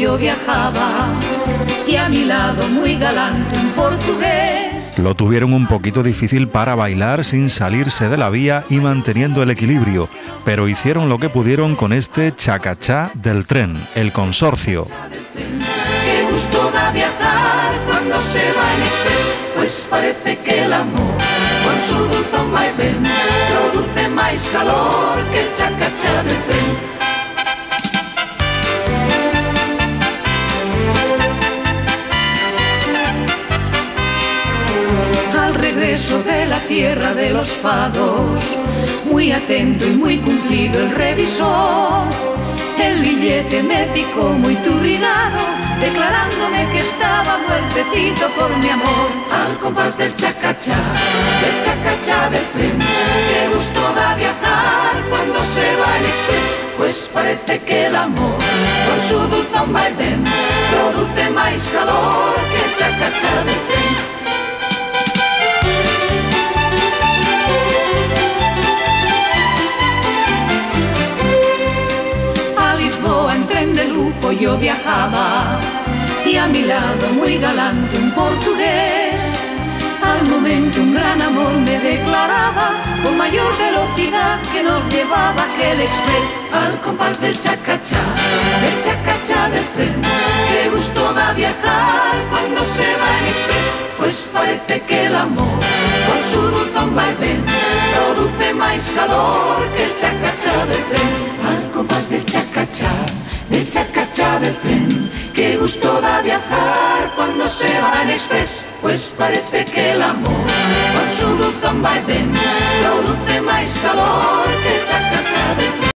yo viajaba y a mi lado muy galante un portugués. Lo tuvieron un poquito difícil para bailar sin salirse de la vía y manteniendo el equilibrio, pero hicieron lo que pudieron con este chacachá del tren, el consorcio. Qué gusto da viajar cuando se va en express, pues parece que el amor con su dulzón vaivén produce más calor que el chacachá del tren. Al regreso de la tierra de los fados, muy atento y muy cumplido el revisor, el billete me picó muy turbinado, declarándome que estaba muertecito por mi amor. Al compás del chacachá del tren, qué gusto da viajar cuando se va el express, pues parece que el amor con su dulzón vaivén produce más calor que el chacachá del tren. En tren de lujo yo viajaba y a mi lado muy galante un portugués. Al momento un gran amor me declaraba con mayor velocidad que nos llevaba aquel express. Al compás del chacachá del tren, qué gusto da viajar cuando se va en express, pues parece que el amor con su dulzón vaivén produce más calor que el chacachá del tren. Al compás del chacachá del tren, qué gusto da viajar cuando se va en express, pues parece que el amor con su dulzón vaivén produce más calor que el chacachá del tren.